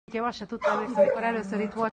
Úgyhogy azt se tudtam, emlékszem, amikor először itt volt.